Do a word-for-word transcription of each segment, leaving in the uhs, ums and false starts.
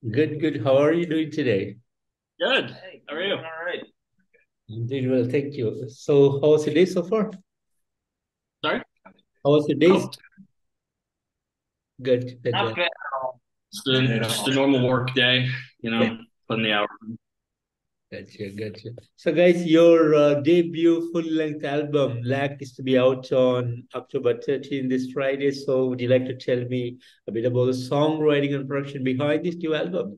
Good, good. How are you doing today? Good. How are you? All right. I'm doing well, thank you. So, how was your day so far? Sorry? How was your day? Oh, Good, good. not Well. bad. Just the, just the normal work day, you Yeah, know, putting the hours in. gotcha, gotcha. So, guys, your uh, debut full-length album, Black, is to be out on October thirteenth, this Friday. So, would you like to tell me a bit about the songwriting and production behind this new album?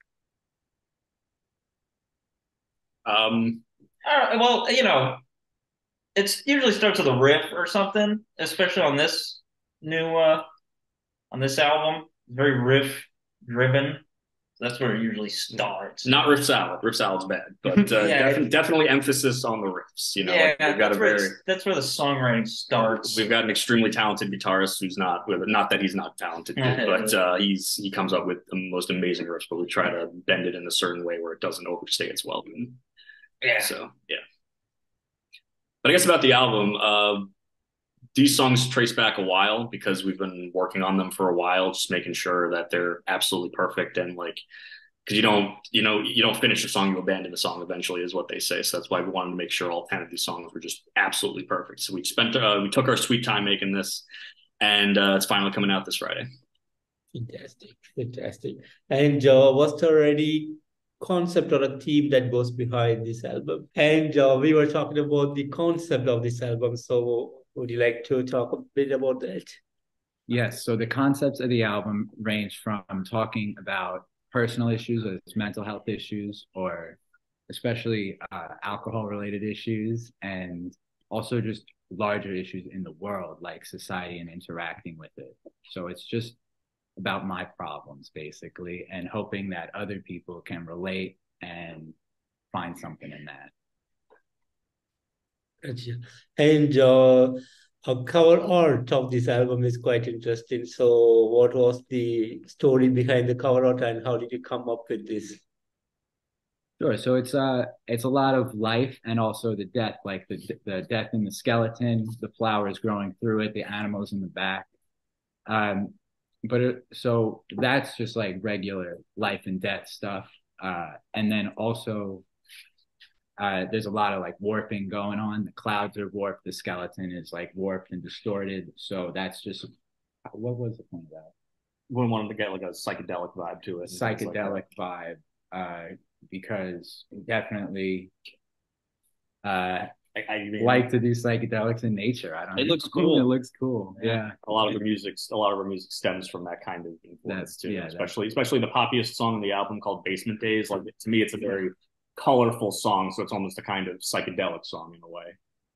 Um, Uh, well, you know, it's usually starts with a riff or something, especially on this new uh on this album. Very riff driven. That's where it usually starts. Not riff salad. Riff salad's bad, but uh, Yeah, definitely definitely emphasis on the riffs. You know, like yeah, we've got a that's where very it's, that's where the songwriting starts. we've got an extremely talented guitarist who's not with not that he's not talented, but uh, he's he comes up with the most amazing riffs. But we try to bend it in a certain way where it doesn't overstay its welcome. Yeah. So yeah, but I guess about the album, uh, these songs trace back a while because we've been working on them for a while, just making sure that they're absolutely perfect and like because you don't you know you don't finish a song, you abandon the song eventually is what they say. So that's why we wanted to make sure all ten of these songs were just absolutely perfect. So we spent uh, we took our sweet time making this, and uh, it's finally coming out this Friday. Fantastic, fantastic. And uh, was there any concept or a theme that goes behind this album? And uh, we were talking about the concept of this album. So would you like to talk a bit about that? Yes, so the concepts of the album range from talking about personal issues, whether it's mental health issues or especially uh, alcohol related issues, and also just larger issues in the world, like society and interacting with it. So it's just about my problems, basically, and hoping that other people can relate and find something in that. Gotcha. And uh, a cover art of this album is quite interesting. So what was the story behind the cover art and how did you come up with this? Sure. So it's uh it's a lot of life and also the death, like the the death in the skeleton, the flowers growing through it, the animals in the back. Um, but it, so that's just like regular life and death stuff. Uh, and then also uh, there's a lot of like warping going on. The clouds are warped, the skeleton is like warped and distorted. So that's just what was the point of that? We wanted to get like a psychedelic vibe to it. Psychedelic vibe, uh, because definitely uh, I, I mean, like to do psychedelics in nature. I don't it know. looks cool. It looks cool. Yeah. Yeah. A lot of the music, a lot of our music stems from that kind of influence That's too. yeah. Especially, especially the poppiest song on the album called "Basement Days." Like to me, it's a very colorful song, so it's almost a kind of psychedelic song in a way.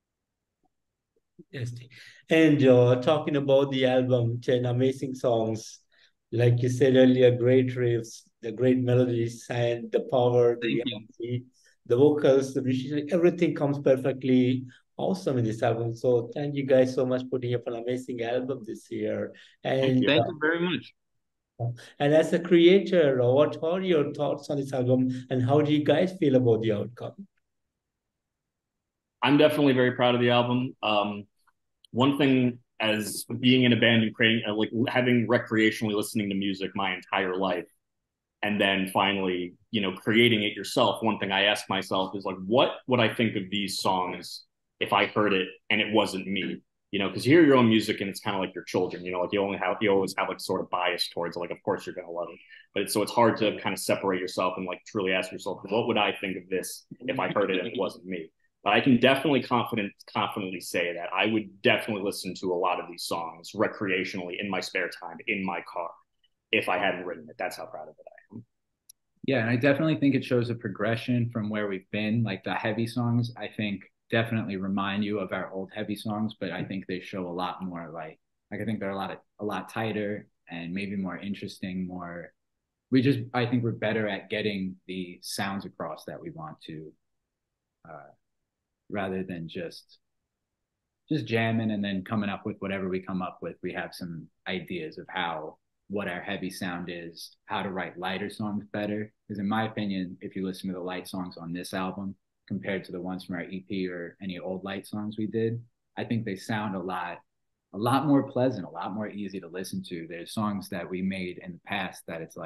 Yes. And uh, talking about the album, ten amazing songs, like you said earlier, great riffs, the great melodies, and the power, the Thank you. energy, the vocals, the musician, everything comes perfectly awesome in this album. So thank you guys so much for putting up an amazing album this year. Thank And you. Thank uh, you very much. and as a creator, uh, what are your thoughts on this album, and how do you guys feel about the outcome? I'm definitely very proud of the album. Um, one thing as being in a band and creating, uh, like having recreationally listening to music my entire life, and then finally, you know, creating it yourself. One thing I ask myself is like, what would I think of these songs if I heard it and it wasn't me? You know, because you hear your own music and it's kind of like your children. You know, like you only have you always have like sort of bias towards it. Like, of course you're gonna love it, but it's, so it's hard to kind of separate yourself and like truly ask yourself, what would I think of this if I heard it and it wasn't me? But I can definitely confident confidently say that I would definitely listen to a lot of these songs recreationally in my spare time in my car if I hadn't written it. That's how proud of it I am. Yeah, and I definitely think it shows a progression from where we've been. Like the heavy songs, I think definitely remind you of our old heavy songs, but I think they show a lot more like like I think they're a lot of a lot tighter and maybe more interesting, more we just I think we're better at getting the sounds across that we want to uh rather than just just jamming and then coming up with whatever we come up with. We have some ideas of how what our heavy sound is, how to write lighter songs better. Because in my opinion, if you listen to the light songs on this album compared to the ones from our E P or any old light songs we did, I think they sound a lot a lot more pleasant, a lot more easy to listen to. There's songs that we made in the past that it's like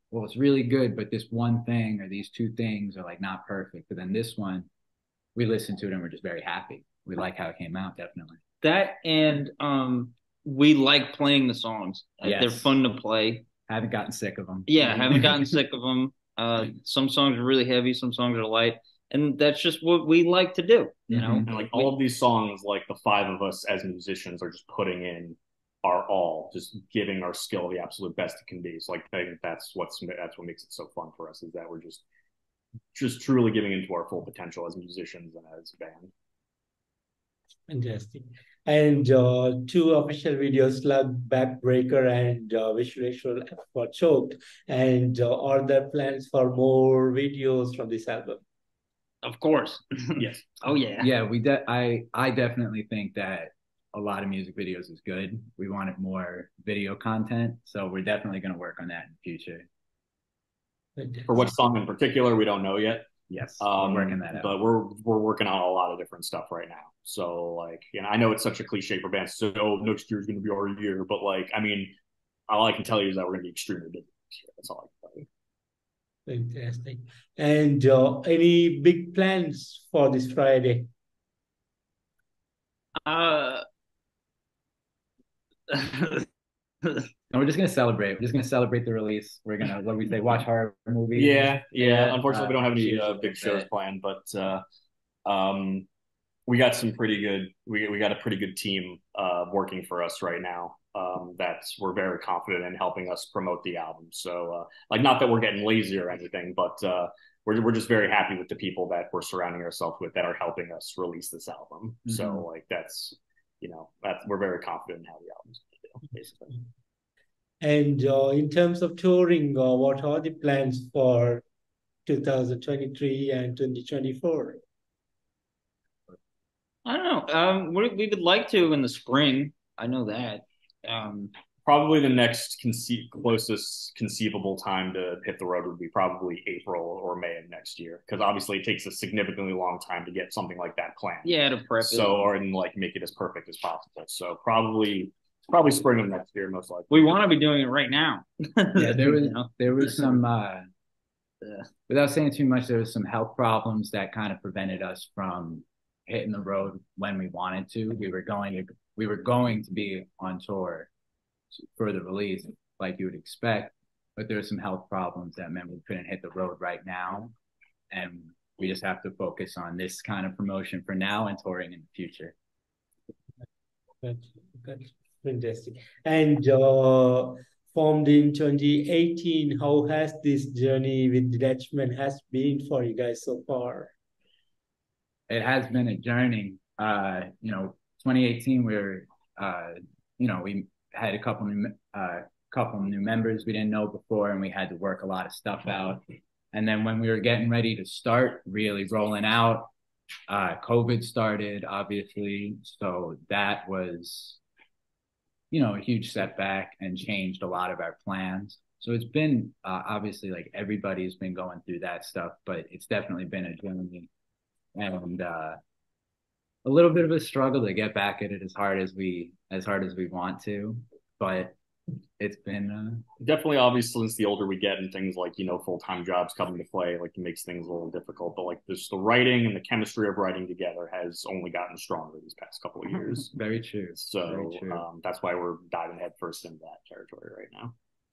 well, it's really good, but this one thing or these two things are like not perfect. But then this one, we listened to it and we're just very happy. We like how it came out, definitely. That and um, we like playing the songs. Yes. They're fun to play. I haven't gotten sick of them. Yeah, I haven't gotten sick of them. Uh, some songs are really heavy, some songs are light, and that's just what we like to do. You know, And like all of these songs, like the five of us as musicians are just putting in our all, just giving our skill the absolute best it can be. So like I think that's what's that's what makes it so fun for us, is that we're just just truly giving into our full potential as musicians and as a band. Fantastic. And uh, two official videos, Slug, Backbreaker, and uh, Visual for Choked. And uh, are there plans for more videos from this album? of course. Yes. Oh yeah. Yeah, we de- I I definitely think that a lot of music videos is good. We wanted more video content, so we're definitely going to work on that in the future. For what song in particular, we don't know yet. Yes, Um, we're working that out. But we're we're working on a lot of different stuff right now. So like, you know, I know it's such a cliche for bands. So oh, next year is going to be our year, but like, I mean, all I can tell you is that we're going to be extremely busy this year. That's all I can tell you. Fantastic. And uh, any big plans for this Friday? Uh, And we're just gonna celebrate. We're just gonna celebrate the release. We're gonna, what do we say, watch horror movies. Yeah, yeah. Yeah, Unfortunately, uh, we don't have any shows uh, like big shows that. planned, but uh, um, we got some pretty good. We we got a pretty good team uh, working for us right now. Um, that's we're very confident in helping us promote the album. So, uh, like, not that we're getting lazy or anything, but uh, we're we're just very happy with the people that we're surrounding ourselves with that are helping us release this album. Mhm. So, like, that's you know, that's we're very confident in how the album's going to do, basically. And uh, in terms of touring, uh, what are the plans for two thousand twenty-three and twenty twenty-four? I don't know. Um, we we would like to in the spring. I know that. Um, Probably the next conce- closest conceivable time to hit the road would be probably April or May of next year, because obviously it takes a significantly long time to get something like that planned. yeah, to prep. So, it. or and like make it as perfect as possible. So probably probably spring of next year, most likely. We want to be doing it right now. Yeah, there was You know? there was some uh Yeah. without saying too much, there was some health problems that kind of prevented us from hitting the road when we wanted to. We were going to we were going to be on tour for the release, like you would expect, but there were some health problems that meant we couldn't hit the road right now, and we just have to focus on this kind of promotion for now and touring in the future. That's, that's fantastic. And uh, formed in twenty eighteen, how has this journey with Detachment has been for you guys so far? It has been a journey. Uh, you know, twenty eighteen, we were, uh, you know, we had a couple new, uh, couple new members we didn't know before, and we had to work a lot of stuff out. And then when we were getting ready to start really rolling out, uh, COVID started, obviously. So that was, you know, a huge setback and changed a lot of our plans. So it's been, uh, obviously, like, everybody's been going through that stuff, but it's definitely been a journey. And uh, a little bit of a struggle to get back at it as hard as we as hard as we want to, but it's been uh, Definitely, obviously, since the older we get and things like, you know, full-time jobs come into play, like it makes things a little difficult. But like this, the writing and the chemistry of writing together has only gotten stronger these past couple of years. very true. So Very true. um, that's why we're diving headfirst into that territory right now.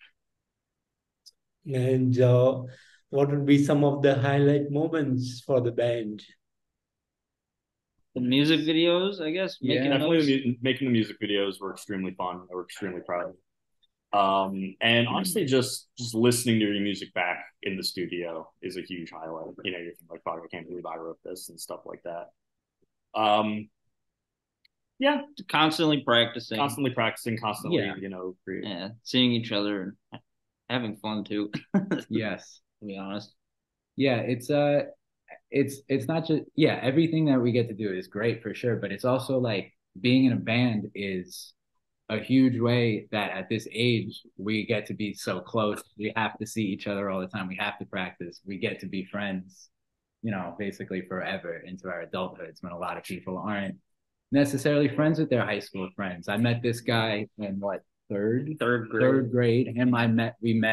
And uh, what would be some of the highlight moments for the band? The music videos, I guess. Yeah, making Definitely those. the, mu- making the music videos were extremely fun. We're extremely proud of. Um, and honestly, just just listening to your music back in the studio is a huge highlight. You know, you think like, "Fuck, I can't believe I wrote this" and stuff like that. Um, yeah, Constantly practicing. constantly practicing, constantly, Yeah. you know, creating. Yeah, seeing each other and having fun too. To Yes. be honest. Yeah, it's uh it's it's not just, yeah, everything that we get to do is great for sure, but it's also like being in a band is a huge way that at this age we get to be so close. We have to see each other all the time. We have to practice. We get to be friends, you know, basically forever into our adulthoods, when a lot of people aren't necessarily friends with their high school friends. I met this guy in what, third Third grade. third grade. Him I met we met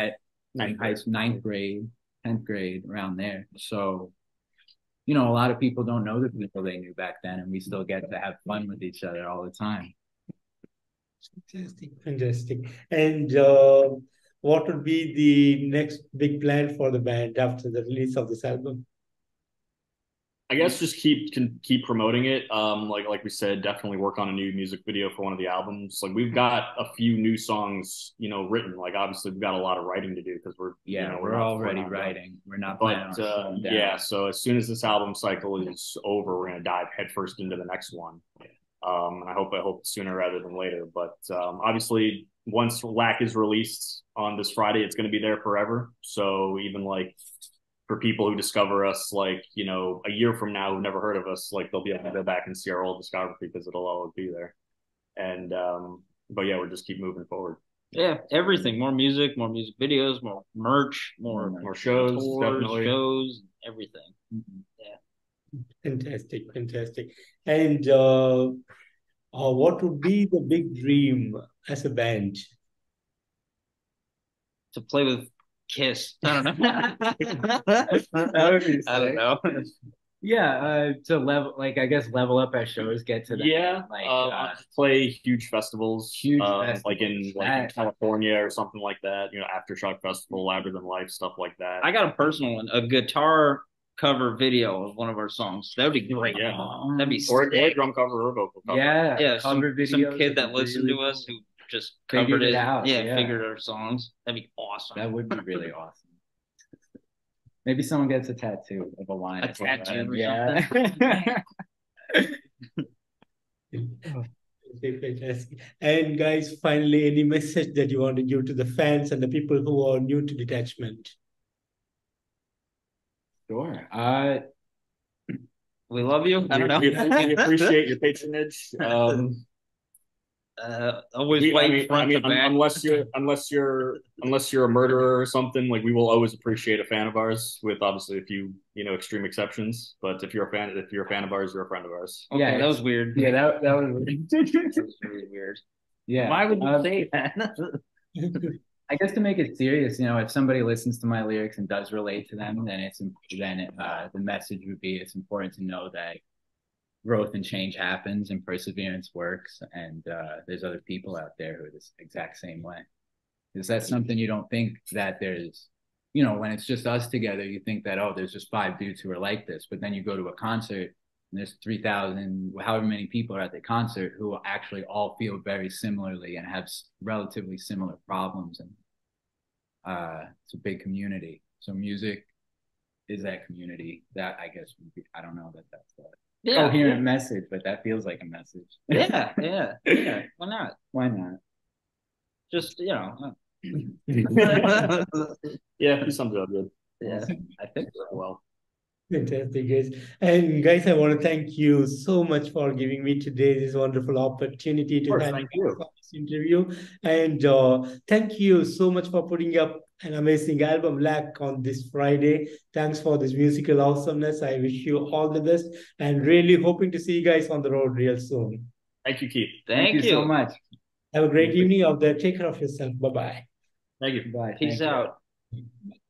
in high ninth grade, tenth grade, around there. So, you know, a lot of people don't know the people they knew back then, and we still get to have fun with each other all the time. Fantastic, fantastic. And uh, what would be the next big plan for the band after the release of this album? I guess just keep can keep promoting it. Um, like like we said, definitely work on a new music video for one of the albums. Like we've got a few new songs, you know, written. Like obviously we've got a lot of writing to do because we're yeah you know, we're, we're not, already we're not writing. We're not but uh, yeah. So as soon as this album cycle is over, we're gonna dive headfirst into the next one. Um, and I hope I hope sooner rather than later. But um, obviously, once Lack is released on this Friday, it's going to be there forever. So even like for people who discover us, like you know, a year from now who've never heard of us, like they'll be able to go back and see our old discography because it'll always be there. And um, but yeah, we'll just keep moving forward. Yeah, everything. More music, more music videos, more merch, more more shows, tours, definitely shows, everything. Mm-hmm. Yeah. Fantastic, fantastic. And uh, uh, what would be the big dream as a band? To play with Kiss. I don't know. That would be I don't know. Yeah, uh, to level, like I guess level up our shows, get to that. yeah, like uh, uh, play huge festivals, Huge um, festivals. like in like in That- California or something like that. You know, Aftershock Festival, Louder Than Life, stuff like that. I got a personal one, a guitar cover video of one of our songs. That would be great. Yeah. That'd be or, or a sick. drum cover or a vocal cover. yeah, Yeah, some, cover some videos kid that would be listened really to us cool. who just Figured covered it it. out, Yeah, yeah. figured our songs. That'd be awesome. That would be really awesome. Maybe someone gets a tattoo of a line. A tattoo or yeah. Fantastic. And guys, finally, any message that you want to give to the fans and the people who are new to Detachment? Sure. Uh, We love you. I don't know. We, we appreciate your patronage. Um, Uh, always we, I white mean, front I mean to back. unless you're unless you're unless you're a murderer or something, like we will always appreciate a fan of ours. With obviously a few you know extreme exceptions, but if you're a fan, if you're a fan of ours, you're a friend of ours. Okay, Yeah, that was weird. yeah, that that was. That was really weird. Yeah. Why would you um, say that? I guess to make it serious, you know, if somebody listens to my lyrics and does relate to them, then it's then uh, the message would be it's important to know that growth and change happens and perseverance works, and uh, there's other people out there who are the exact same way. Is that something you don't think that there's, you know, when it's just us together, you think that, oh, there's just five dudes who are like this, but then you go to a concert and there's three thousand, however many people are at the concert who actually all feel very similarly and have relatively similar problems. And uh, it's a big community. So music is that community that I guess would be, I don't know that that's the Yeah, coherent message, but that feels like a message. yeah, yeah, yeah. Why not? Why not? Just you know. uh, Yeah, he sums it up good. yeah, I think so. Well, Fantastic, guys. And guys, I want to thank you so much for giving me today this wonderful opportunity to course, have thank you. this interview. And uh, thank you so much for putting up an amazing album, Lack, on this Friday. Thanks for this musical awesomeness. I wish you all the best and really hoping to see you guys on the road real soon. Thank you, Keith. Thank, you so much. Have a great evening out there. Take care of yourself. Bye-bye. Thank you. Bye. Peace Thank you. out. Bye.